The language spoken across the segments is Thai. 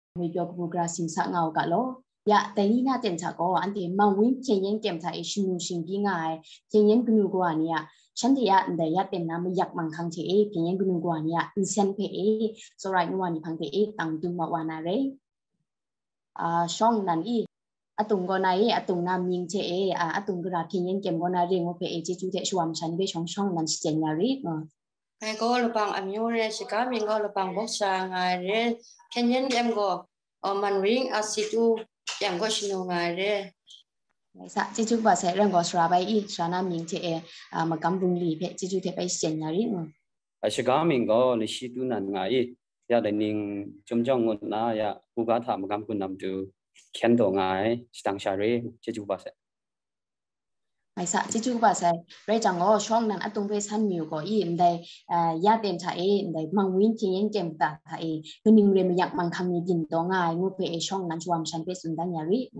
มีเปียกบุกราสิงสังเอากะโลยะแต่นี่น่าเต็มฉากก็อันที่มาวิ่งเชียงเกมไทยชิมชิงกี่ง่ายเชียงกุนูกว่านี่ฉันที่ยะแต่ยะเต็มน้ำไม่อยากมังคังเชเชียงกุนูกว่านี่อินเซนเพสไรนวันนี้พังเอตั้งตุมาวานาเรช่องนั้นอตุงก็นายอตุงนามิงเชอตุงกระเพียงเกมก็นาเรื่องว่าเพจิจุเทชวมฉันไปช่องนั้นเจนยาริเนาะไอ้ก็ลูกปังอเมริกาสิกามิงก็ลูกปังบอกสางไงเร่เพียงเกมก็มันวิ่งอาศิตุเกมก็ชิโนไงเร่สักจิจุว่าเสเรื่องก็สระไปสระนามิงเชมากำบุงลีเพจิจุเทไปเจนยาริเนาะไอ้สิกามิงก็ลิชิตุนันไงยาเดนิงจมจ้องงดนะยาอุกาถามกำคุณนำดูเขียนตัวไงสตังชารีจิจุว่าเสไอ้สักจิจุว่าเสเรื่องจังก็ช่องนั้นตุงไปชั้นมิวก็ได้ยาเต็มชาได้มังวินเชียงเกมตาไทยคือนิ่งเรียนอยากมังคำนี้ดินตัวง่ายงูไปช่องนั้นชวมฉันไปสุนทรยาริ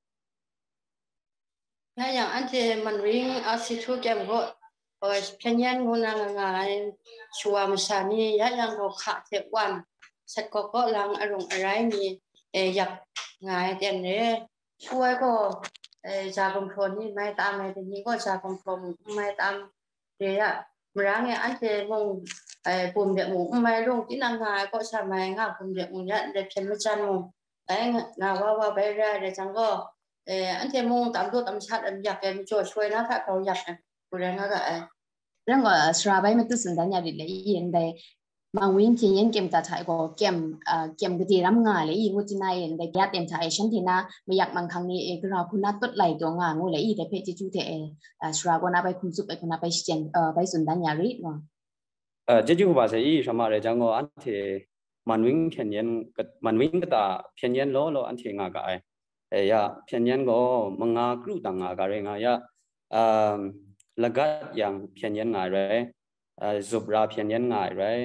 แล้วอย่างอันที่มันวิ่งอาศิตุเกมก็เพียงยันงูนางไงชัวมชานียังก็ขาดเทวันสัตว์ก็ลังอารมณ์อะไรมีอยากไงเด่นเนี่ยช่วยก็จากองค์พลนี่ไม่ตามไม่เป็นนี้ก็จากองค์พลไม่ตามเดี๋ยวเมื่อไงอันที่มงปุ่มเดียมงไม่ลงที่นางไงก็ใช่ไหมง่ะปุ่มเดียมงเนี่ยเด็กเพียงไม่จันมงงาว่าไปได้เดี๋ยวจังก็อันที่มงตามตัวตามชัดอยากแกมีช่วยนะถ้าเขาอยากกูเรียนก็เรื่องก็สระไปมันตุสุนทรยาริเลยได้มังวินเชียงเกมตาไทยก็เกมก็ที่รำงานเลยงูจีนายได้แก่เต็มไทยฉันที่น่าไม่อยากมังคังนี้ก็เราคุณน่าตัดไหลตัวงานงูเลยแต่เพจจุดเสระก็น่าไปคุณสุไปคุณน่าไปเชียงไปสุนทรยาริเนาะเจจูว่าเสียสมาร์ทจังก็อันที่มันวิ่งเพียงยันมันวิ่งก็ตาเพียงยันล้ออันที่งากายยาเพียงยันก็มังงากรูตังงากายงายาละกัดอย่างเพียงยันง่ายเลยจุบราเพียงยันง่ายเลย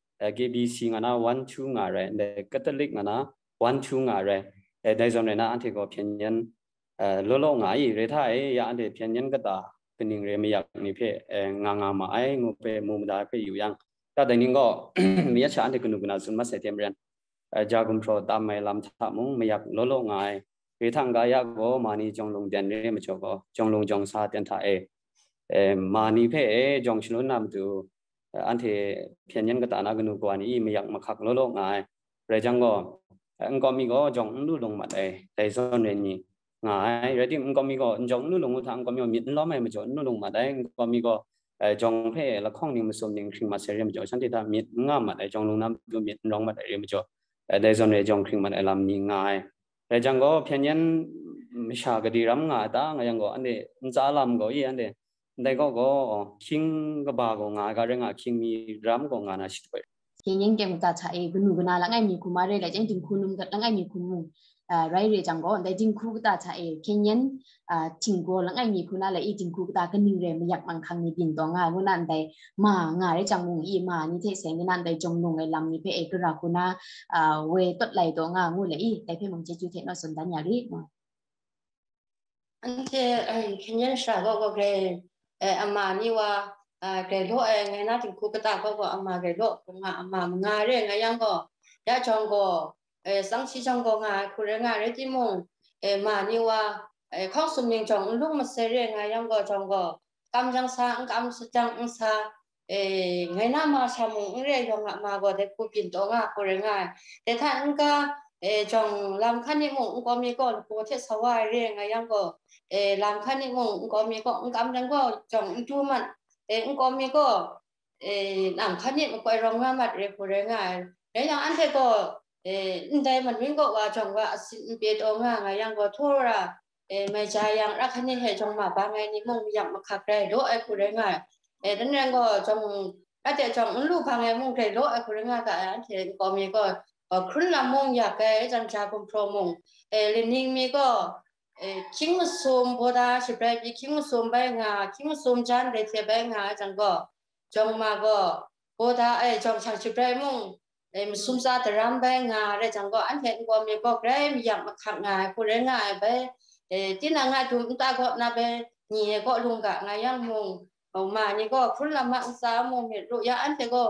KBC งานะ1 2งาเลยแต่คาทอลิกงานะ1 2งาเลยได้ส่วนนั้นอันที่ก็เพียงยันล้อง่ายเรื่องท้ายยาอันที่เพียงยันก็ตาเป็นอย่างเรื่องไม่อยากนี่เพ่งางามาไอ้งูเพ่มุมได้เพ่อยู่ยังแต่เดี๋ยวนี้ก็มีอาชาอันที่คุณกุณาสุนมาเสียเทียมเรียนจากกุมโปรตามไม่ลำทับมุงไม่อยากล้อง่ายเรื่องทางกายก็มานี่จงลงเด่นเรื่องไม่จบก็จงลงจงซาเตียนท้ายมานี่เพ่จงชลุนนำตัวอันที่เพียงยันก็ตานากุนุกว่านี่ไม่อยากมาขักล้อง่ายเรื่องจังก็อันก็มีก็จงดูลงมาได้แต่ส่วนนี้ง่ายเรื่องที่อันก็มีก็จงดูลงทางก็มีมิดล้อไม่มาจงดูลงมาได้ก็มีก็จงเพ่ละข้องนี้มันสมดิ่งขึ้นมาเสียเรื่องจงฉันที่ทำมิดง่ามมาได้จงลงน้ำดูมิดลงมาได้เรื่องจงแต่ส่วนนี้จงขึ้นมาได้ลำนี้ง่ายเรื่องจังก็เพียงยันไม่ชากดีรำง่ายตาอย่างก็อันนี้จ้าลำก็ยี่อันนี้ได้ก็คิงก็บาก็ง่ายก็เรื่องคิงมีรำก็ง่ายนะชิดไปเพียงยังเกมตาไทยกุนูกุนาละไงมีคุมาเรเลยจังจิงคุนุมกันละไงมีคุมุไรเรจังก็ได้จิงคุกตาไทยเพียงยันจิงโกละไงมีคุนาละอีจิงคุกตากันนึงเรไม่อยากมังคังมีบินตัวง่ายวันนั้นได้มาง่ายได้จังมุงอีมานี่เทเสงนั้นได้จงลงไอ้ลำนี่เพ่กระคุนาเวตัดไหลตัวง่ายงูเลยอีได้เพ่มังเจจูเทนอสนดัญญาริมาอันที่เพียงยันสาวก็เกรอามานี่ว่าเกรโลไงนะถึงคุกตาก็อามาเกรโลอามาง่ายเรื่องไงยังก็ยาจงก็สังสีจงก็ง่ายคุณง่ายเรื่องที่มงมานี่ว่าข้อสมยังจงลูกมาเสียเรื่องไงยังก็จงก็กำจังสางกำสังสาไงน่ามาชามงเรื่องจงมาก็ได้คุยกินตัวง่ายคุณง่ายแต่ถ้าอันก็จงลำคันนี้มงก็มีก่อนโปรเทสวายเรื่องไงยังก็ลำคันนี้มงก็มีก็กำจังก็จงจูมันก็มีก็ลำคันนี้มันก็รองมาบัดเรื่องคุณง่ายแล้วอย่างอันเทก็ได้มันวิ่งก็ว่าจงว่าสิเปียตัวง่ายยังก็ทั่วละไม่ใช่ยังรักคันนี้ให้จงมาบางไงนี่มงอยากมาขักได้โดไอ้คุณง่ายดังนั้นก็จงอาจจะจงลูกบางไงมงได้โดไอ้คุณง่ายก็อันเทก็มีก็ครึ่งละมงอยากแกจังชาคุมโปรมงเรนนิ่งมีก็คิงมุสมโบดาสิบแปดปีคิงมุสมใบงาคิงมุสมจันเดชใบงาจังก็จงมาก็โบดาจงช่างสิบแปดมงมุสมซาตรำใบงาได้จังก็อันเห็นก็มีก็แกมีอยากมาขัดงาคุณได้ง่ายไปที่นางงาถุงตาก็นาไปนี่ก็ลุงกะงายังมงออกมานี่ก็คุณละมาอุตสาหมงเห็นรู้ยาอันเทก็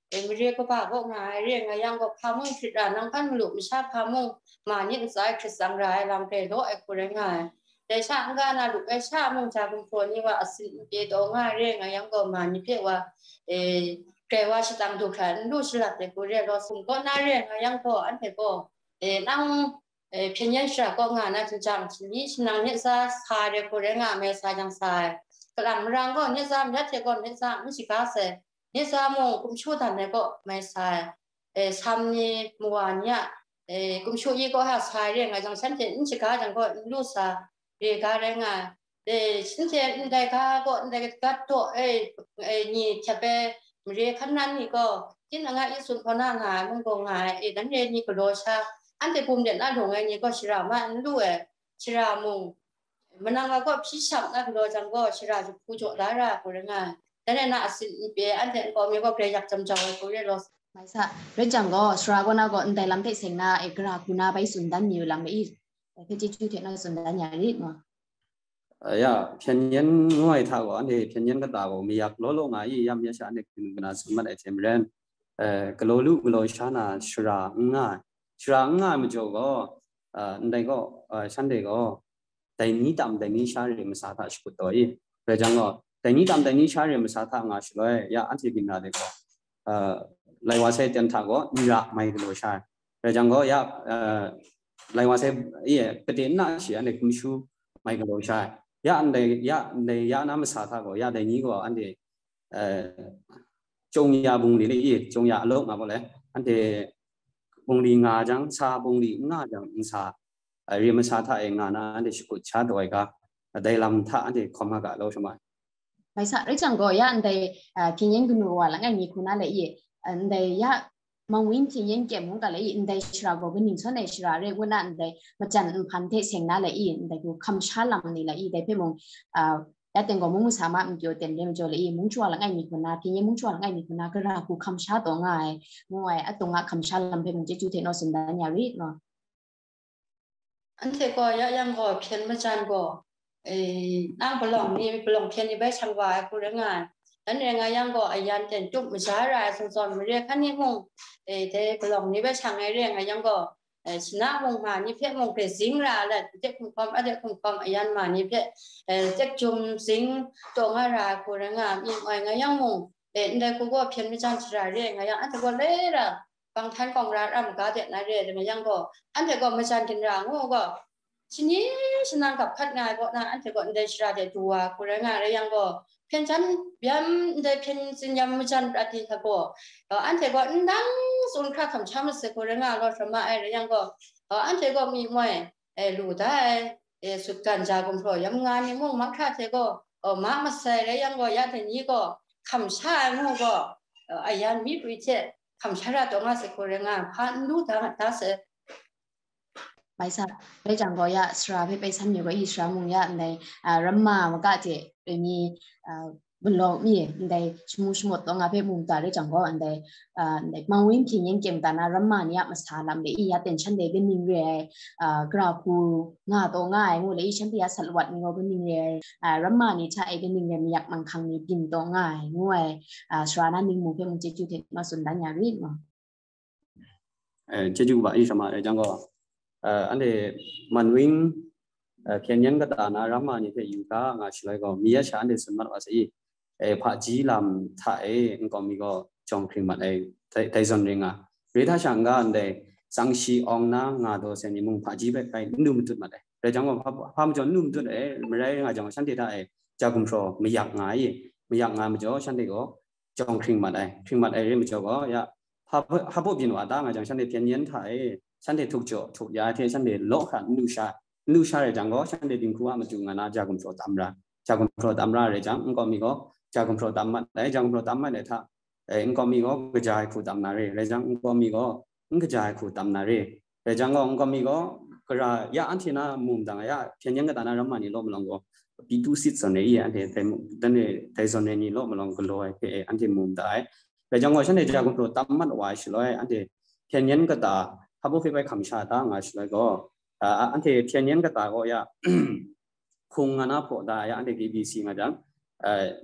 ไม่เรียกก็ป่าก็งายเรียกไงยังก็พามุ่งคิดอ่านนั่งพันหลุมชาพามุ่งมายิ่งสายคิดสังรายลำเพลโลไอ้คนง่ายแต่ชาง่ายนะลูกไอ้ชามุ่งชาบุญคนนี่ว่าสิเจโตง่ายเรียกไงยังก็มานี่เพียงว่าแกว่าชิตังถูกขันดูฉลาดแต่กูเรียกเราสุ่มก็น่าเรียกไงยังก็อันเดียก็นั่งเพียงยันฉลาดก็งานนะจังทีนี้ฉันนั่งเนี่ยซาสายเรียกกูเรียกงานเมษาจังสายกลางรังก็เนี่ยซามยัดเทก่อนเนี่ยซามไม่ใช่กาเสเนี่ยซามงกุมชูทันเนี่ยก็ไม่ใช่ทำนี่เมื่อวานเนี่ยกุมชูยี่ก็หาสายเรียกไงจังฉันเห็นไม่ใช่กาจังก็รู้ซาเรียกการเรียกไงฉันเห็นได้ก็ได้ก็ตัวนี่จะไปเรียกขนาดนี้ก็ที่นั่งอีสุนพนังหามันก็ง่ายนั่นเรียนนี่ก็โดชาอันที่ภูมิเด่นอันหงไงนี่ก็ชิรามาอันด้วยชิรามุงมันนั่งก็พิชับนะโดยจังก็ชิราจะพูดโจดาราคนง่ายแต่ในน่ะสิเปียอันที่ก็มีก็เปรียบจำจองก็เรียนรสไม่ใช่เรื่องจังก็สระก็น่าก็แต่ลำเตะเสียงน่ะเอกราคุณน่าไปสุนดันอยู่ลำอีแต่ที่จู่ๆเทน่าสุนดันอย่างนี้มั้งเพียงยันง่อยท่าก่อนเพียงยันก็ตาก็มีอยากล้อลงไงยามยาชาเนี่ยคือมันสมบัติเช่นเรื่องกลัวลูกกลัวชานาชราง่ายมันจะก็ได้ก็ฉันเด็กก็แต่นี้ตามแต่นี้ชาเรื่องมันสาธารณสุขตัวอีเรื่องจังก็แต่นี้ตามแต่นี้ชาเรื่องมันสาธารณสุขเลยยาอันที่บินอะไรก็ไล่ว่าเส้นจันทร์ก็มีรักไม่กลัวชาเรื่องจังก็ยาไล่ว่าเส้นประเด็นน่าเสียในคุณชูไม่กลัวชายาอันใดยาน้ำสาธารณก็ยาแต่นี้ก็อันเดีจงยาบุงลีเลยจงยาโลกมาบ่เลยอันเดีบุงลีงาจังชาบุงลีงาจังอินชาเรียมชาท่าเองงานะอันเดีชุดชาตัวเองก็ได้ลำท่าอันเดีคอมากะเราใช่ไหมไม่ใช่เรื่องจังก็ยาอันใดเพียงยังกุนว่าหลังไอ้มีคุณอะไรอีอันใดยามังวินเพียงยังเก็บมุงกันเลยอันใดชราก็เป็นหนึ่งส่วนในชราเรียกว่านั่นใดมาจันพันเทเสียงนั่นเลยอันใดกูคำชาลำนี่แหละใดเพื่อมงแต่แต่ก็มุงสามารถมันจะเต็มเต็มจะเลยมุงชัวหลังไอ้มีคุณนาเพียงยังมุงชัวหลังไอ้มีคุณนาก็รากูคำชาตัวง่ายมวยอัตรงคำชาลำเพื่อมงจะจูเทนอสันดานยาริดเนาะอันที่ก็ยังก็เพียนมาจันก็นั่งปลองนี่ปลองเพียนนี่ไปช่างวายกูเรื่องงานนั่นเองยังก็ยันเต็นจุกมาช้ารายสอนมาเรียกขั้นนี้มงแต่ปลองนี่ไปช่างไงเรื่องยังก็ชนะมงมานี่เพียมงเป็นสิงราแหละเจ้าคุณความอะไรคุณความยันมานี่เพียเจ้าจุ่มสิงตัวงารากูเรื่องงานอีกไงยังมงได้กูก็เพียนมาจันชราเรื่องยังอันที่ก็เลยละบางท่านกองรัฐอ่ำกาเด็ดนาเรียนยังก็อันที่ก็มาจันกินรางก็ทีนี้ฉันนั่งกับพัดงานก็นะอันที่ก็ได้ชราเด็ดตัวกูเรื่องงานแล้วยังก็เพียงฉันย้ำได้เพียงสัญญามาจันปฏิทับอันที่ก็นั่งสุนทรคำช้ำสึกกูเรื่องงานก็สมัยแล้วยังก็อันที่ก็มีมวยรู้ได้สุดการจากกรมพลย้ำงานนี่มุ่งมักท่าที่ก็มาใส่แล้วยังก็ยัดที่นี้ก็คำชามุ่งก็อายันมีปริเชคำชาตัวงาสึกกูเรื่องงานพันรู้ทางท่าเสไม่ใช่เรื่องจังก็ยาสระไปชั้นอยู่ก็อีสระมุงยาในรัมมามันก็จะมีบุญหลอกมีในสมุดตรงอาเพมุงตาเรื่องจังก็ในมังวินเพียงยังเก็บตานารัมมาเนี่ยมาสารลำเดียเต็นชั้นเดเป็นนิงเรียกราคูงาตัวง่ายงูเลยชั้นเดียสลัดงูเป็นนิงเรียรัมมานี่ใช่เป็นนิงเรียมีอยากมังคังนี่กินตัวง่ายงูสระนั้นนิงมุงเพมุงเจจูเทมาสุนดันยาริดมั้งเจจูบ่าอีสมาจังก็อันเดมันวิ่งเพียงยังก็ตานารามานี่เพื่ออยู่ก้างาชิลก็มีชาอันเดสมัติว่าสิพระจีลำถ่ายก็มีก็จงคริงมันไทยส่วนเรื่องเรื่องท่าช่างก็อันเดสังชีองนางาโดเซนิมุงพระจีไปนุ่มตุดมาได้เรื่องจังว่าพระมันจะนุ่มตุดไม่ได้งาจังฉันที่ได้จากกุมโปรไม่อยากง่ายมันจะฉันที่ก็จงคริงมันได้เรื่องมันจะก็อย่าพระผู้บินว่าได้งาจังฉันที่เพียงยันถ่ายฉันที่ถูกย้ายที่ฉันที่โลกขันนูชาเลยจังก็ฉันที่ดึงคู่มาจุงนาจากกุมโปรตามราเลยจังก็มีก็จากกุมโปรตามมาได้จากกุมโปรตามมาได้ท่าก็มีก็กระจายคู่ตามนาเลยจังก็มีก็กระจายคู่ตามนาเลยจังก็มีก็กระจายยาอันที่น่ามุมต่างยาเพียงยังก็ตานารามันนี่โลกมันลงก็ปีตุสิทธิ์ส่วนนี้อันที่แต่ส่วนนี้โลกมันลงก็ลอยอันที่มุมได้เลยจังก็ฉันที่จากกุมโปรตามมาไว้ช่วยอันที่เพียงยังก็ตาถ้าพวกพี่ไปคำชาตั้งมาช่วยก็อันที่เพียงยังก็ตาก็ยาคงงานพอได้อันที่ BBC มาจัง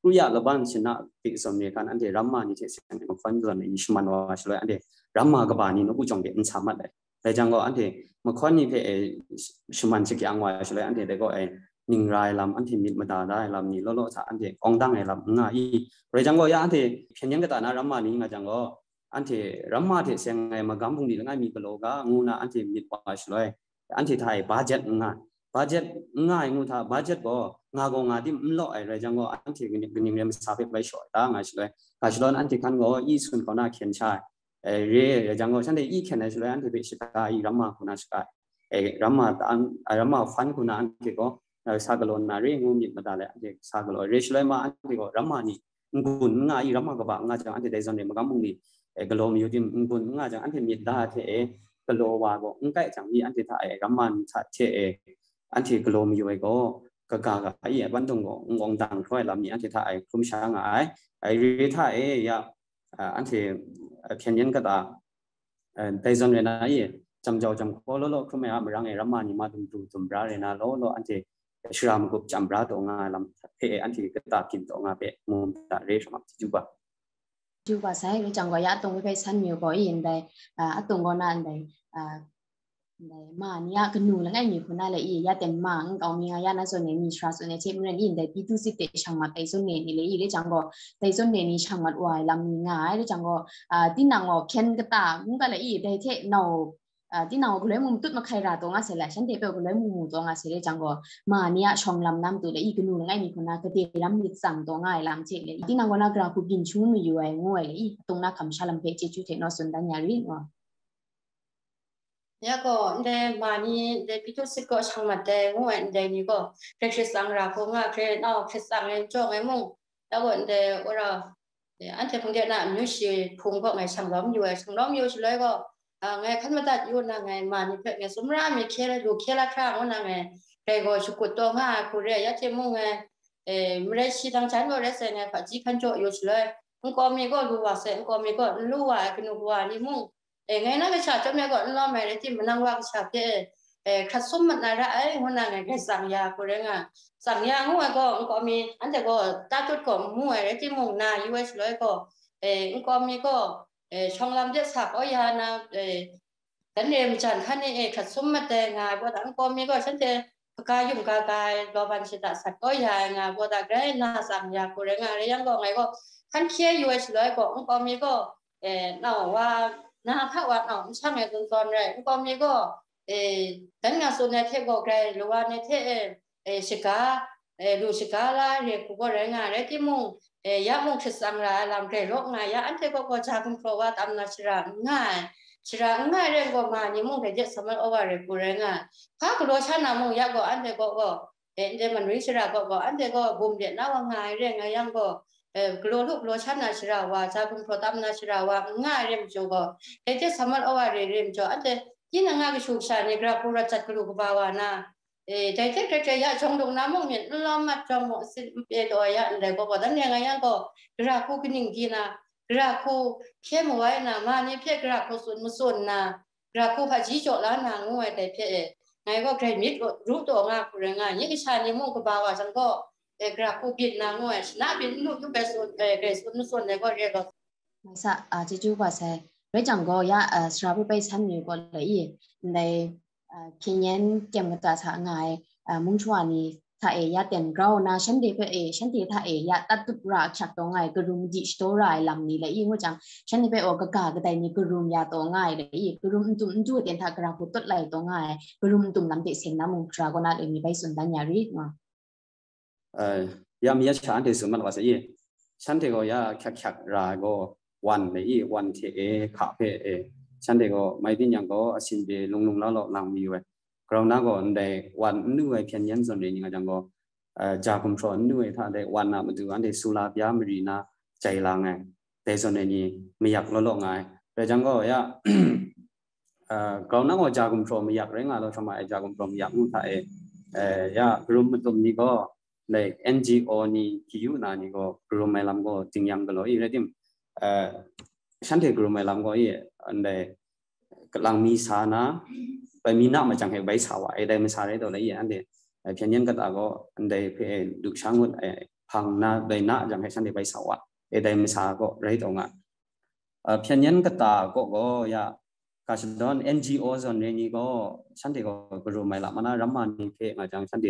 รู้ยาละบ้านชนะติสมเนี่ยการอันเดรัมมานี่เสียงมันฟันส่วนอิชมันว่าช่วยอันเดรัมมากบานี่นกูจงเดอินสามัดเลยแต่จังก็อันเดมันคนนี้เพชมันสิกียงว่าช่วยอันเดแต่ก็นิ่งรายลำอันที่มิดมาได้ลำนี้โลซาอันเดองดังไอ้ลำง่ายแต่จังก็ยาอันเดเพียงยังก็ตานะรัมมานี่ง่ายจังก็อันที่รัมมาที่เสียงไงมากำพุงดีง่ายมีกโลกางูน่ะอันที่มิดว่าช่วยอันที่ไทยบาเจ็ตง่ายบาเจ็ตง่ายงูท่าบาเจ็ตก็งาโกงาที่มันล้ออะไรจังก็อันที่กินยังไม่ทราบไปช่วยตาง่ายช่วยการช่วยอันที่ขันก็ยี่สุนเขาหน้าเขียนชายเรื่องจังก็ฉันได้ยี่เขียนช่วยอันที่เป็นชิตาอีรัมมาคนนั้นช่วยรัมมาอันรัมมาฟันคนนั้นที่ก็สากลนนาเรื่องงูมิดมาได้เลยอันที่สากลเรื่องช่วยมาอันที่ก็รัมมานี่กุนง่ายรัมมาก็บ้างง่ายจังอันที่ได้ส่วนเนี่ยมันก็มุ่งดีกโลมีอยู่ที่กุนง่ายจังอันที่มิดได้ที่กโลว่าก็ง่ายจังมีอันที่ถ่ายรัมมันชัดเจอันที่กโลมีอยู่ก็กากไอ้บ้านตรงก็งงดังค่อยลำนี้อันที่ถ่ายคุ้มช้างไอ้รีถ่ายยาอันที่เพียงยันก็ตาแต่ส่วนเนี่ยนะจำเจ้าจำโคโลคุ้มไม่เอามารังรัมมันนี่มาตุ่มบราเลยนะโลอันที่ชรามกุบจำบราตัวงาลำอันที่ก็ตากินตัวงาเปมุมตาเรชมาจุบะจูบาใส่จังก็ยาตรงไปชั้นมีก็อินได้ตรงก็นั่นได้มาเนี่ยก็นูแล้วไงมีคนนั่นเลยยาเต็มมังก็มียานั่นส่วนนี้มีทรัสส่วนนี้เช่นมันอินได้ปีตุสิเตช่างมาแต่ส่วนนี้เลยอีเลยจังก็แต่ส่วนนี้ช่างมาว่าลำมีง่ายเลยจังก็ที่นางก็เขียนก็ตามันก็เลยอีได้เท่เนาที่นางก็เลยมุมตุ้ดมาใครราตัวงาเสร็จแล้วฉันเดี๋ยวก็เลยมุมตัวงาเสร็จเลยจังก็มาเนี่ยช่องลำน้ำตัวเลยอีก็นูแล้วไงมีคนนั่นก็เดี๋ยวลำยึดสั่งตัวง่ายลำเช่เลยที่นางก็น่ากราบกินชุ่มมีอยู่ไอ้ง่วยเลยตรงนั้นคำชาลำเพจจุดเทนอสุนดัญญาริว่าเนี่ยก็เดมานี่เดพิทุสิก็ช่างมาเดงวยเดนี่ก็เคยสั่งราคงอ่ะเคยนอกเคยสั่งเงินจ้องไอ้มุ่งแล้วก็เดว่าเราอันที่พงเดียน่ะมีสิพุงก็ไงช่างล้อมอยู่ช่างล้อมอยู่เฉยก็ไงขันมาตัดอยู่นะไงมานี่เพื่อไงสมรามีเคยดูเคยละครั้งว่าไงเคยก็ชุกุตัวมาคุเรียยัดเจมุ่งไงไม่ได้ชี้ทางฉันก็ได้เสไงฝันจีขันโจอยู่เฉยมันก็มีก็รู้ว่าเสมันก็มีก็รู้ว่าคือรู้ว่านี่มุ่งไงนั่นก็ชาติเมียก็ล้อมไม่ได้ที่มันนั่งว่าชาติขัดสมมันอะไรหัวหน้าไงแค่สั่งยากูเรื่องอ่ะสั่งยาหัวก็มีอันแต่ก็ตาจุดก็หัวอะไรที่มุ่งนาอยู่เฉยก็ก็มีก็ช่องลำเจ็ดสักยานะแต่เนี่ยมันจันท่านนี่ขัดสมมาแต่งานพอตั้งก็มีก็ฉันจะกายยุ่งกายรอบันชิตาสักยางานพอตั้งได้นาสั่งยากูเรื่องอะไรยังก็ไงก็ท่านเคียอยู่เฉยก็มีก็น่าว่านะถ้าว่าช่างไอ้ตอนแรกก็มีก็แต่งานส่วนในเทพก็ไกลหรือว่าในเทพชิกาดูชิกาละเรียกก็เรื่องอะไรที่มุ่งยามุ่งศึกษาลำเกลโลกง่ายยาอันเทพก็จากคุณเพราะว่าตามนัชราง่ายเรื่องก็มานี่มุ่งแต่จะสมัยเอาไว้เรื่องกูเรื่องถ้าก็โดยฉันนะมุ่งยาก็อันเทพก็เดี๋ยวมันวิชาก็อันเทพก็บุ่มเดียน่าว่าง่ายเรื่องไงยังก็กลัวลูกกลัวฉันนาชราว่าจากคุณพระตามนาชราว่าง่ายเรื่องจูก็แต่สมัยเอาไว้เรื่องจูอันเดียที่นั่งง่ายชุกชานี่กราบผู้รัชกลูกบ่าวนะแต่ยาชงดงน้ำมงเห็นล้อมมาชงสิตัวยาอันเดียก็ตั้งยังไงยังก็กราบผู้กินกินนะกราบผู้เข้มไว้นะมานี่เพียกราบผู้ส่วนนะกราบผู้พาจีโจล้านนางงวยแต่เพียไงก็ใครมิดรู้ตัวง่ายผู้เรื่องง่ายยิ่งชานี่มงก็บ่าวฉันก็กราบผู้บินนางงวยน่าบินลูกยุบไปส่วนเกรส่วนเนี่ยก็เรียกว่าไม่ทราบจะจูบว่าใช่เรื่องจังก็ยาสระไปชั้นมีก็เลยในเพียงยันเกี่ยมกับตัวสางายมุ่งชวานีถ้ายาเต็นเรานะฉันดีเพื่อฉันดีถ้ายาตัดตุกราชักตัวง่ายกรุมจิตตัวรายลำนี้เลยว่าจังฉันดีไปออกกากระไดนี่กรุมยาตัวง่ายเลยกรุมตุ่มจู่เต็นถ้ากราบตุดไหลตัวง่ายกรุมตุ่มลำเตะเสียงน้ำมุ่งชราก็น่าเลยมีไปสุนทรยารีมั้งยามีฉันที่สมัยว่าสิฉันที่ก็ยาคักราก็วันเลยวันที่ขาเพฉันเด็กก็ไม่ดิ้นยังก็สิ่งเดียลงแล้วหลังมีไว้คราวนั้นก็ในวันนู้นเพียงยันส่วนเดียวจังก็จากคุณสอนนู้นถ้าในวันน่ะมันดูอันเดียสุราพิยามรีน่าใจลางไงแต่ส่วนนี้ไม่อยากล้อไงแต่จังก็ยาคราวนั้นก็จากคุณสอนไม่อยากเร่งอะไรทำไมจากคุณสอนไม่อยากมุ่งถ่ายยารวมตรงนี้ก็ใน NGO นี่ที่อยู่นั่นนี่ก็รวมไม่ลำก็จริงยังก็เลยอีกทีฉันที่กลุ่มไม่ลำก็อันเดกำลังมีสานะไปมีน้ำมาจังให้ใบสาวไอ้ได้ไม่สาได้ตัวละอันเดเพียงยันก็ตาก็อันเดเพื่อดูช่างว่าพพังน่าได้น่าจังให้ฉันได้ไปสาวะได้ไม่สาก็ไรตรงอ่ะเพียงยันก็ตาก็อย่ากาชดอน NGO ส่วนนี้ก็ฉันได้ก็รู้ไม่ละมันรำมันนี่เพื่อจังฉันได้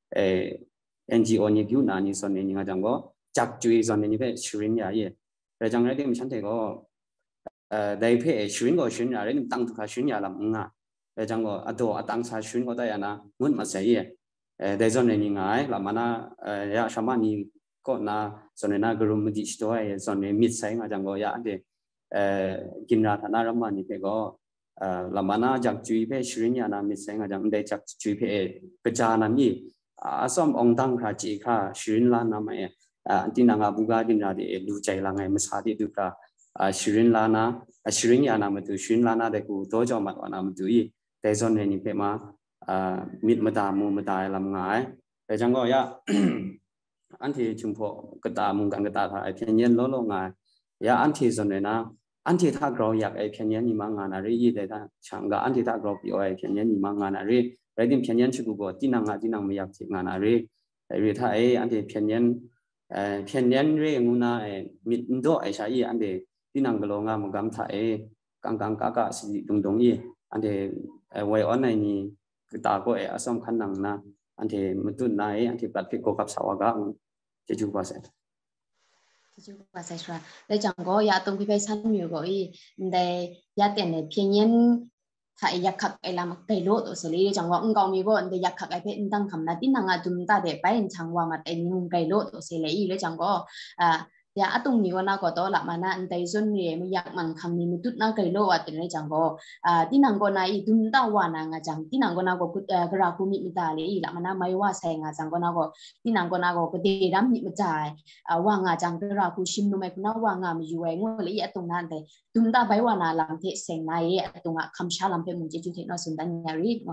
NGO นี่คิวนานี่ส่วนนี้จังก็จักจุยส่วนนี้เพื่อช่วยเนี่ยแต่จังไรที่ฉันได้ก็ได้เพื่อช่วยก็ช่วยอะไรนี่ตั้งทุกข์ช่วยอะไรมึงอ่ะแต่จังก็ตัวตั้งสายช่วยก็ได้นะเงินมาใช้ได้ส่วนนี้ง่ายละมันอย่าชาวบ้านนี่ก็น่าส่วนนี้น่ากลุ่มดิจิทัลส่วนนี้มิดใช้จังก็อย่าเดกินราธนารำมันนี่ก็ละมันจากจุยเพื่อช่วยเนี่ยนะมิดใช้จังได้จากจุยเพื่อกระจายนั้นนี่อาสมองตั้งข้าจีข้าช่วยล้านน้ำที่นางบุกาดินราดีดูใจละไงมาสาธิตดูข้าช่วยล้านนะช่วยเนี่ยนะมาดูช่วยล้านนะเด็กกูโตจอมาวันนั้นมาดูอีแต่ส่วนนี้เพื่อมามิดมาตามูมาตาลำง่ายแต่จังก็อย่าอันที่ชุมพกระตามุงกันกระตาถ่ายเพียงเย็นล้อง่ายอย่าอันที่ส่วนนี้นะอันที่ถ้าเราอยากไอ้เพียงเย็นนี่มางานอะไรยี่แต่ถ้าช่างก็อันที่ถ้าเราไปไอ้เพียงเย็นนี่มางานอะไรไรดิมเพียงเย็นชุกุก็ที่นางไม่อยากทิ้งงานอะไรหรือถ้าไอ้อันที่เพียงเย็นเรื่องงูน่ามิดโดไอ้ชายอันที่นางก็ลงงานมันกำถ่ายกังกะสิดงยี่อันที่ไว้อันไหนนี่คือตาก็อาสมขันนังนะอันที่มันตุนนายอันที่ปัดพิโกกับสาวกางจะจูบว่าเสร็จจะจูบว่าเสร็จว่าแต่จังก็ยาตรงพิเภสันอยู่ก็อีแต่ยาเตียนเนี่ยเพียงยันถ้าอยากขักไอ้ลำไก่โลตัวเสรีจังว่าก็มีก็แต่อยากขักไอ้เพชรตั้งคำนั้นที่นางจุ่มตาเด็กไปจังว่ามาแต่นี่ไก่โลตัวเสรีเลยจังก็ya atung ni wana ko to la mana antai zon ni me yak man kham ni mutut na kai lo at ni jang go tinang ko na I dum ta wana nga jang tinang ko na ko gra ku mi mi ta le I la mana mai wa sai nga jang ko na ko tinang ko na ko de ram mi ma jai wa nga jang gra ku shim no mai na wa nga mi yu ai ngo le atung na de dum ta bai wana lam the seng na ye atung nga kham sha lam phe mun je ju the no sun dan nya ri no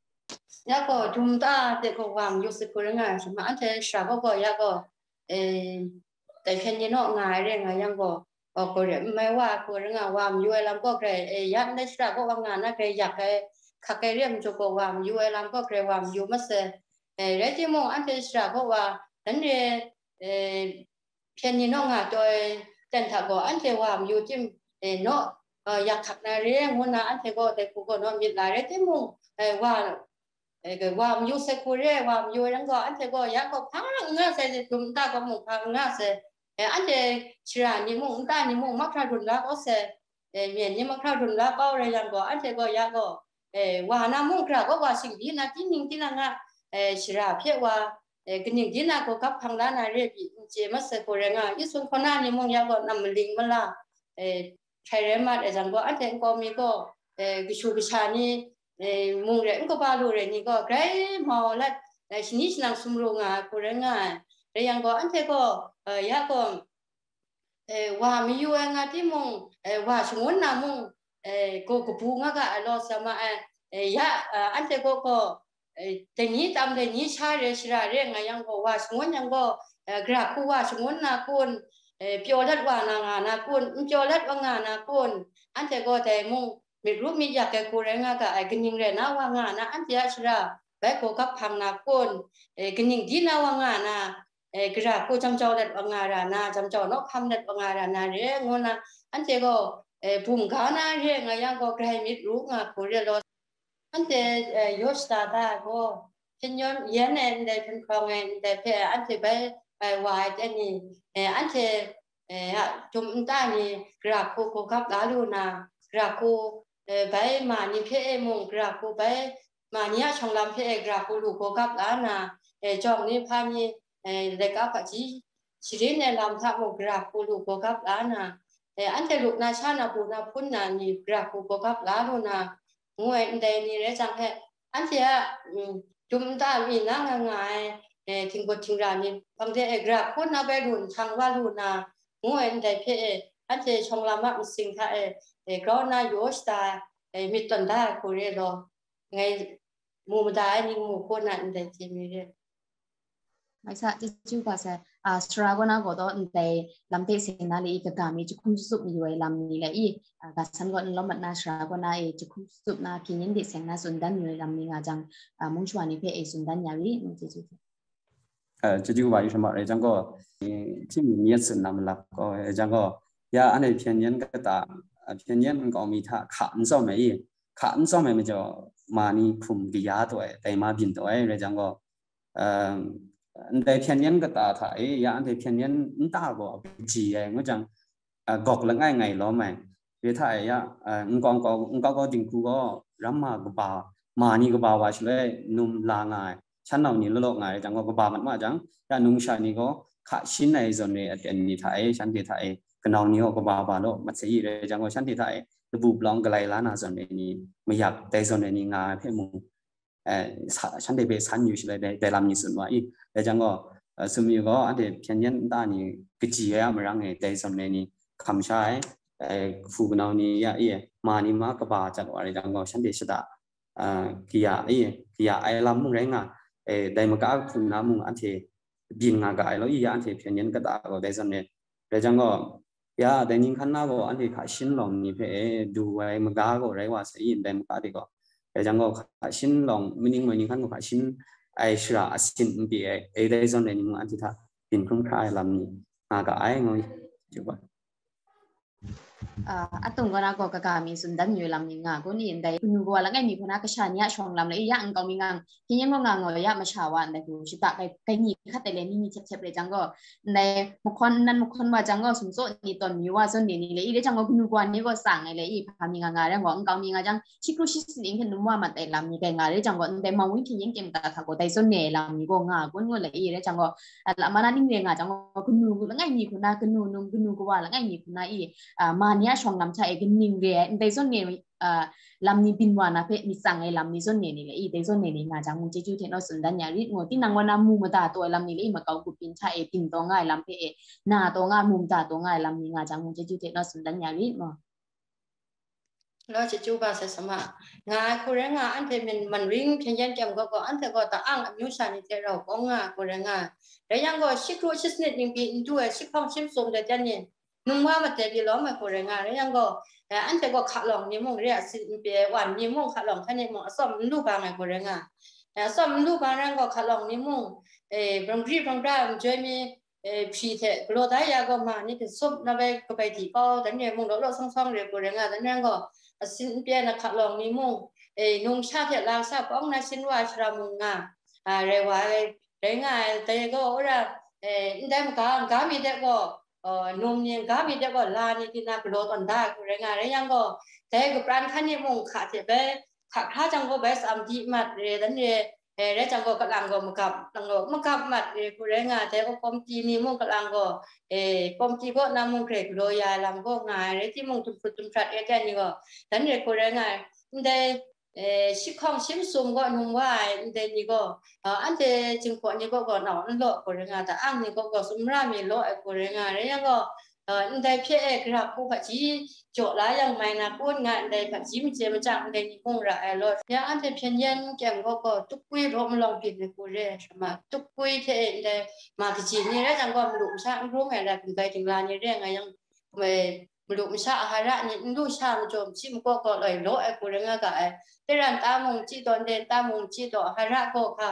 ya ko dum ta de ko wam yu se ko nga ma an the sha ko ya koแต่เพียงนี้เนาะง่ายเรื่องยังก็ก็เรื่องไม่ว่าก็เรื่องว่าอยู่ไอ้ลำก็เกยยันได้สระก็ว่างานนะเกยอยากขักเรื่องจุกว่าอยู่ไอ้ลำก็เกยว่าอยู่มาเสียเรื่องที่มองอันที่สระก็ว่านั่นเองเพียงนี้เนาะง่ายโดยแต่ถ้าก็อันที่ว่าอยู่ที่เนาะอยากขักในเรื่องหัวหน้าอันที่ก็แต่กูก็นอนมีหลายเรื่องที่มองว่าก็ว่าอยู่เสกุเร่ว่าอยู่นั่นก็อันที่ก็อยากก็พังง่ายเสียจุ่มตาก็มองพังง่ายเสียอันเดชรานิมงตานิมงมักราดุนละก็เสเมียนนี่มักราดุนละก็เรียนก็อันเดก็ยาก็ว่าน้ำมงกราก็ว่าสิ่งดีนะที่นิ่งที่นั่งชราเพียว่ากันนิ่งที่นั่งก็กับพังด้านอะไรบีเจมัสก็เรื่องยิ่งส่วนคนนั้นนิมงยาก็นำลิงมาละใครเรียนมาจังก็อันเดก็มีก็กิชูกิชานี่มงเรื่องก็บาลูเรื่องนี้ก็ใครมอละชนิดนั่งสมรงก็เรื่องเรื่องก็อันเดก็ยาก็ว่ามีอยู่งาที่มงว่าสมมุตินะมงก็พูงก็ลอสมายาอันเดก็แต่นี้ตามแต่นี้ชาเรื่องชราเรื่องยังก็ว่าสมมุติยังก็กราบคู่ว่าสมมุตินะคุณเปียวลัดว่านางานะคุณเปียวลัดว่างานะคุณอันเดก็แต่มงมีรูปมีอยากแก่กูเรื่องก็กันยิงเรื่องนะว่างานะอันเดียชราแบบก็กับพังนะคุณกันยิงดีนะว่างานะกระกูจำเจ้าเด็ดบางารานาจำเจ้านกคำเด็ดบางารานาเรื่องงูนะอันเจก็ภูมิขานาเรื่องยังก็ใครมิตรรู้งาคุเรียนอันเจยศตาตาก็เช่นย้อนเย็นได้เป็นครองได้เพื่ออันเจไปวายแต่นี่อันเจจุ่มตานี่กระกูก็กับลาลูนากระกูไปมานี่เพื่อมงกระกูไปมานี่ช่องลำเพื่อกระกูลูกก็กับลานาจองนี่พานี่เด็กก็จีชีรินในลำทับมกราคูลูกกับล้านนะอันเดลูกนาชานาปูนาพุ่นนานี่กราคูกับล้านโน่ะงวยเดนี่เรื่องจังแค่อันเดียจุ่มตามีนั่งง่ายทิ้งบททิ้งรานี่บางทีกราคูนาไปรุนทางว่ารุนนางวยเดเพ่อันเดียชงลำมันสิ่งท่าก็นายโยสตามีตันได้คุเรโลไงมูมได้นี่มูคนนั้นเดจิมีเรไม่ใช่จะจูบว่าเสสระก็น่าก็ต้องแต่ลำเตะเสนาลีก็การมีจุคุ้มสุบมีไว้ลำนี้แหละการสันก็ล้อมมันน่าสระก็น่าจุคุ้มสุบน่ากินยันเด็กเสนาสุนดันอยู่ในลำนี้งาจังมุ่งชวนนี่เพื่อสุนดันยาวีมุ่งจะจูบจะจูว่าอยู่สมัยจังก็ที่มีเนียสนำหลักก็จังก็ยาอันนี้เพียงยันก็ตาเพียงยันก็มีท่าขันซ้อมไหมขันซ้อมไหมมันจะมานี่คุมกิยาตัวแต่มาบินตัวเลยจังก็แต่เพียงยันก็ตาถ่ายยาอันนี้เพียงยันตาก็จีเองก็จังกอกละง่ายไงล้อไหมเดี๋ยวถ่ายยาก็ดิ่งกูก็รัมมากบ่ามานี่ก็บ่าวว่าช่วยนุ่มลางายฉันเอานี่โลกไงจังก็บ่ามันมาจังยานุ่งชายนี่ก็ขาชิ้นในส่วนนี้อันนี้ถ่ายฉันที่ถ่ายกันเอานี่ก็บ่าโลมันเสียเลยจังก็ฉันที่ถ่ายระบุบลองกันไรล้านส่วนนี้ไม่อยากแต่ส่วนนี้งานเพื่อมึงฉันได้ไปฉันอยู่ช่วยได้ลำนี้ส่วนว่าอีแต่จังก็สมัยก็อันเดียเพียงยันตานี่กจีเอมารังไงแต่ส่วนนี้คำใช้ฟูกันเอานี่มานี่มากบ่าจังอะไรจังก็ฉันได้สดากิยาไอ้ลำมึงไรงอ่ะได้มากาฟูน้ำมึงอันที่บินงากายแล้วอีอันที่เพียงยันก็ตาก็ได้ส่วนนี้แต่จังก็ยาแต่ยิ่งขันน้าก็อันที่ขาชินลองนี่เพื่อดูไว้มากาก็ไรว่าสิได้มากาดีก็แต่จังก็ขาชินลองไม่ยิ่งขันก็ขาชินไอชราสินบีได้ส่วนนี้มึงอันที่ท่าบินครุ่งครายลำนี้งากายงอยจุบ atong gana ko kakami sundan nyo lam ni nga ko ni inday kunugo wala ngay mi kuna ka siya niya siyang lam na iya ang kami ngang kinyan mo nga ngoya masyawa inday ko sita kay ni katele ni chep le jango inday mukon wa jango sumso ni ton mi wa son ni le ile jango kunugo ni ko sang le i pa mi nga re ngo ang kami nga jang sikru sisin ken numwa mat ai lam ni kay nga re jango inday mawin kinyan kem ta ka ko dai son ne lam ni ko nga ko ngo le i re jango la mana ning le nga jango kunugo la ngay mi kuna kunugo wa la ngay mi kuna i maniaชองลำชาเอกนิงเรียในส่วนนี้ลำนี้บินวานะเพื่อมีสั่งไอ้ลำนี้ส่วนนี้นี่แหละอีในส่วนนี้นี่งาจังมุงเจจูเทนอสุนดันยาริงที่นางวานามูมาตาตัวลำนี้เลยมาเกากุปินชาเอปินตัวง่ายลำเพื่อหน้าตัวง่ายมุมตาตัวง่ายลำนี้งาจังมุงเจจูเทนอสุนดันยาริมั้งแล้วจะจูบาเสสมางาคุเรงาอันเทมันวิ่งเพียงยันแกมก็อันเทก็ตาอ่างมิวชานิเทเราก็งาคุเรงาแล้วยังก็ชิครูชิสเนตยิงปีอินด้วยชิคพองชิมสมเดจันเนี่ยนุ่มว่ามันจะดีล้อมาคุเรงาแล้วยังก็อันเทก็ขัดลองนี่มงเรียกสิเปียวันนี่มงขัดลองแค่นี้มงซ้อมลูกบางไงคุเรงาซ้อมลูกบางนั่นก็ขัดลองนี่มงบางทีบางด้านช่วยมีพีเทกลัวได้ยาก็มานี่คือซุปนั่นไปก็ไปที่ก็แต่เนี่ยมงเราซ่องๆเรียกคุเรงาแต่นั่นก็สินเปียนักขัดลองนี่มงนุ่งชาเทลางซาป้องนะสินว่าชรามุงงาเรียกว่าเรื่องง่ายแต่ก็ว่าได้มากามีแต่ก็นุ่มเนี่ยกามีแต่ก็ลานี่ที่น่ากลัวตอนได้เรื่องง่ายเรื่องก็แต่ก็ปราณคันนี่มงขาดเจ็บไปขาดท่าจังก็แบบสามทีมัดเรื่องนั้นเนี่ยแล้วจังก็กำลังก็มากับจังก็มากับมัดเรื่องง่ายแต่ก็ปมจีนี่มงกำลังก็ปมจีก็นำมงเกรดโรยาลำก็ง่ายเรื่องที่มงตุ่มตุ่มชัดแค่นี้ก็แต่เนี่ยเรื่องง่ายแต่ชิคองชิมซุ่มก็นุ่มว่าแต่นี่ก็อันเดจึงพอนี่ก็หนอนโลกเรื่องง่ายแต่อันนี้ก็สมรามีโลกเรื่องง่ายแล้วก็ได้เพียงครับผู้ผัดชีโจล้ายังไม่นะพูดงานได้ผัดชีมันเจมันจังได้นี่คงระไอ้รถยังอันเดเพียงยันแกมก็ตุกปุยรวมลองผิดในกูเร่ใช่ไหมตุกปุยเทนได้มาที่จีนนี่แล้วจังก็หลุมช่างรู้ไงได้เป็นไปถึงลานนี่เรื่องไงยังไม่หลุมช่างอาหารนี่ดูช่างโจมชิมก็เลยโลไอ้กูเรื่องก็ไอ้แต่ร้านตามงจีตอนเดินตามงจีต่ออาหารก็ค่ะ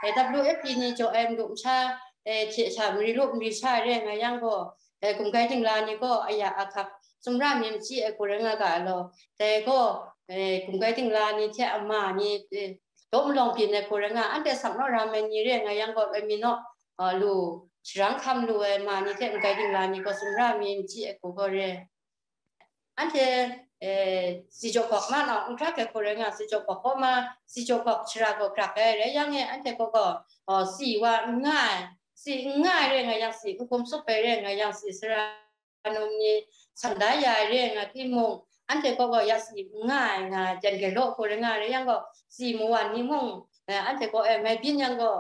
WFP นี่โจเอ็มหลุมช่างเชี่ยชามีรูปมีชาเรื่องไงยังก็กุมไก่ถึงลานนี่ก็อยากครับสมรามีมจีกูเรื่องก็เราแต่ก็กุมไก่ถึงลานนี่เที่ยมานี่โตมลองพินในกูเรื่องอันเดสังนรามันนี่เรื่องไงยังก็มีเนาะลูฉรังคำลูมานี่เที่ยกุมไก่ถึงลานนี่ก็สมรามีมจีกูก็เรื่องอันเทสิจกมาเนาะอุ้งทักกูเรื่องสิจกก็มาสิจกชราก็กลักเลยยังไงอันเทก็สีว่าง่ายสิง่ายเรื่องไงยังสิกุมสุไปเรื่องไงยังสิสระนุมนี่สันดายาเรื่องไงที่มงอันเทก็ยังสิง่ายนะจันเกโลคนง่ายเลยยังก็สิมวันนี้มงอันเทก็ไม่พินยังก็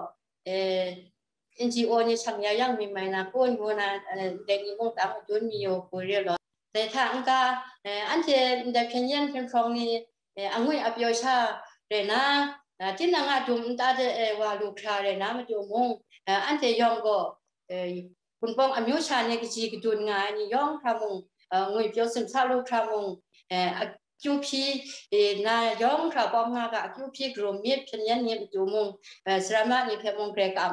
NGO นี่ช่างยังมีไหมนะคนหัวนะเด็กนี่มงตามจุนมีอยู่คุยเรื่องแต่ทางก็อันเทได้เพียงยันเพียงครองนี่อังุยอภิโยชาเรนะที่นางจุ่มตาเดว่าลูกชาเรนะมาจุ่มมงอันเทยองก็คุณป้องอมิวชาเนี่ยก็จีกจุนงานนี่ยองพระมงงวยเปียวซึมซาลูกพระมงคิวพีนายองพระป้องงากะคิวพีกรมมีดเพียงยันเนี่ยจุ่มมงสรามานี่เพียงมงเกรกรรม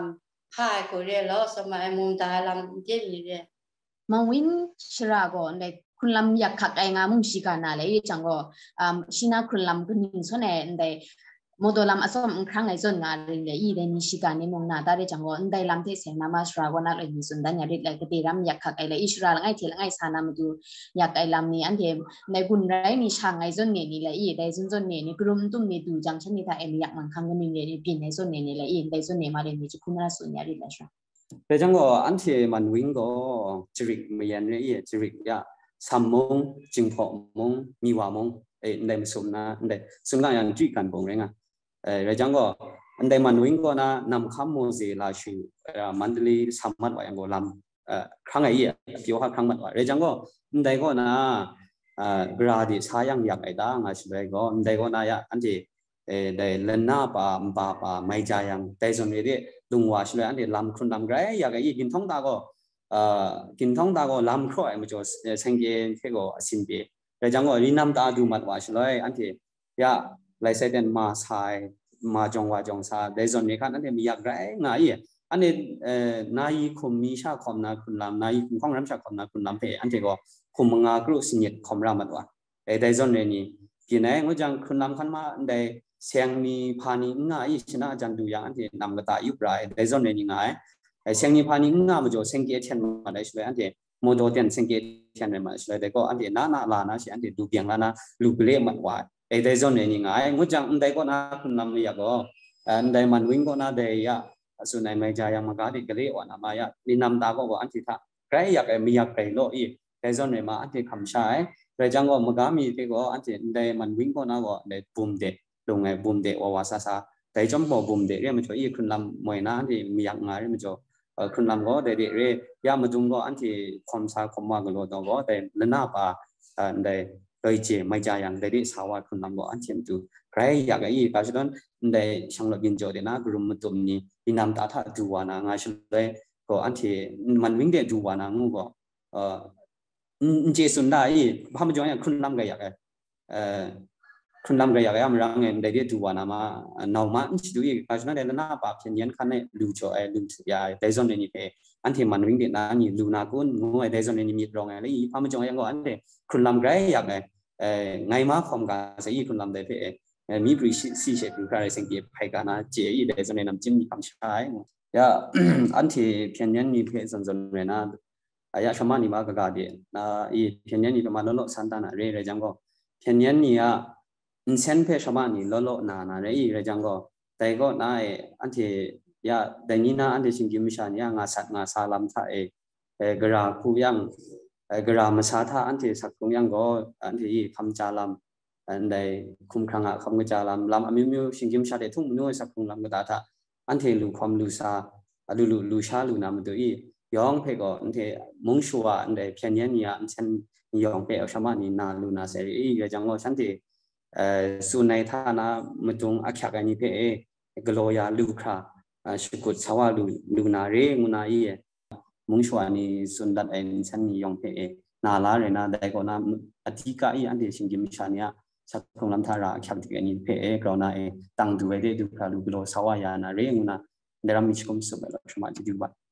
พายกูเรียแล้วสมัยมุมตาลำเจ็บอยู่เรียมังวินชราก็ในคุณลำอยากขักไองามุงชิกานาเลยจังก็ชินาคุณลำก็นิ่งส่วนในโมดลำอสมครั้งในส่วนงานเรื่องเลยอีเดนิชิกานิมงนาตาได้จังก็ในลำที่เสียงนามาชราก็นักเลยมีส่วนดันยาริดเลยก็ตีรำอยากขักไอเลยอิชราลังไอเทลังไอสานามาดูอยากไอลำนี้อันเดียในกุนไรนี่ช่างไอส่วนเนี่ยนี่เลยอีได้ส่วนเนี่ยนี่กลุ่มตุ้มนี่ดูจังฉันนี่ถ้าเอ็มอยากมันครั้งก็นี่เนี่ยพินในส่วนเนี่ยนี่เลยอีได้ส่วนเนี่ยมาเลยมีจุคุณน่าส่วนยาริดเลยใช่แต่จังก็อันที่มันวิ่งก็จริกไม่ยันเลยจริกยาสามโมงจึงพอโมงมีว่ามงในมันสุ่มนะในสุ่มกันอย่างจีกันบ่งเลยไงแต่จังก็อันใดมันวิ่งก็นะนำข้ามโมเสลาชูมันลีสามมัดไว้ยังก็ลำครั้งไอ้เกี่ยวกับครั้งมัดไว้แต่จังก็อันใดก็นะกระดิษายังอยากไอ้ด่างอ่ะใช่ไหมก็อันใดก็นะยาอันที่ได้เล่นหน้าป่าไม่ใจยังแต่ส่วนนี้ลุงว่าใช่ไหมอันที่ลำคนลำไกรอยากไอ้กินท้องตาก็กินท้องตาก็ลำคร้อยมันจะสังเกตแค่ก็สินเปียแต่จังก็รีน้ำตาดูมัดว่าใช่ไหมอันที่ยาไลเซเดนมาใช้มาจงว่าจงซาแต่ส่วนนี้ครับอันที่มีอยากไกรง่ายอันนี้นายคุมมีชาคอมนาคุณลำนายคุมข้องรำชาคอมนาคุณลำเพอันที่ก็คุมงากรุสินิดคอมรามัดว่าแต่ส่วนนี้กินไหนงจังคุณลำขันมาได้เสียงมีพานิง่ายชนะจันดูอย่างอันที่นำกระต่ายยุบไรแต่ส่วนนี้ง่ายเสียงมีพานิง่ายมันจะเสียงเกียร์เทียนมาได้ใช่ไหมอันที่โมโดเทียนเสียงเกียร์เทียนมาใช่ไหมแต่ก็อันที่น่าลานะใช่อันที่ดูเบียงลานะลูกเลี้ยมันว่าแต่ส่วนนี้ง่ายงจังอันใดก็น่าคุณลำเนี่ยก็อันใดมันวิ่งก็น่าได้ยาส่วนในไม่ใจยังมากาดิกเลี้ยวันมายานี่นำตาก็อันที่ท่าใครอยากมีอยากไปโลอีแต่ส่วนนี้มาอันที่คำใช้แต่จังก็มากามีที่ก็อันที่ใดมันวิ่งก็น่าก็ได้ปุ่มเด็ดลงไงปุ่มเด็ดว่าซาแต่จำบอกปุ่มเด็ดเรื่องมันจะอีคุณลำมวยน้าที่มีอยากงานเรื่องมันจะคุณลำก็ได้เรื่องยามาจุงก็อันที่ความสาความว่าก็รู้ตัวก็แต่เล่นหน้าป่าได้โดยเจไม่ใจยังได้สาวคุณลำก็อันที่ดูใครอยากอีการฉะนั้นได้ช่างหลักยินโจเดนะกลุ่มมันตุ่มนี้ที่นำตาถ้าดูวานะงานเฉลยก็อันที่มันวิ่งเดียดูวานะงูก็เจสุนได้พามาจงอย่างคุณลำก็อยากคุณลำก็อยากให้มันรังเงินได้ดูวานะมาหนาวมาอินดูอีการฉะนั้นได้หน้าป่าเพียงยันขันในลูโจลูสุยาได้ส่วนนี้เพออันที่มันวิ่งเดียนะนี่ลูนากุนงูได้ส่วนนี้มีตรงไงเลยพามาจงอย่างก็อันที่คุณลำก็อยากไงมาความการใช้คุณลำได้เพอมีบริษัทสี่เชฟดูใครสังเกตใครกันนะเจอีเดซอนในน้ำจิ้มมีคำใช้ยาอันที่เพียงยันนี่เพื่อส่วนเลยนะอายะชมานี่มากระดาษนะอีเพียงยันนี่ประมาณลดสันตานะเรื่องจังก็เพียงยันนี่อ่ะอินเซนเพื่อชมานี่ลดนาเรื่องจังก็แต่ก็น่าอันที่ยาแต่นี่นะอันที่สิ่งที่มิชานี่งาสัตงาซาลัมท่ากระคูยังกระมาซาท่าอันที่สักตรงยังก็อันที่คำจาลัมอันใดคุ้มครองคำกระจาลำมิวสิ่งที่มิชาได้ทุ่มนู้นสักตรงลำกระดาษอันที่ลูความลูซาลูชาลูนามันตัวอีย้องเพก็อันที่มุ่งชัวอันใดเพียงยันนี่อันฉันย้องเพเอาชมานี่นาลูนาเสรีก็จังว่าฉันที่ส่วนในท่านะมันจงอักขระนี่เพกลัวยาลูคราชุกุดสาวลูนาเรงุนาอีมุ่งชัวนี่ส่วนดัดเองฉันย้องเพนาลาเรนาได้ก็นาอธิกาอีอันที่สิ่งที่มิชานี่สักคงลำธาราขับที่นี่เพกราวนาตั้งดูไว้ได้ดูคราดูกลัวสาวยานาเรงุนาเดรามิชคมสุบแล้วชมาจิดูบัด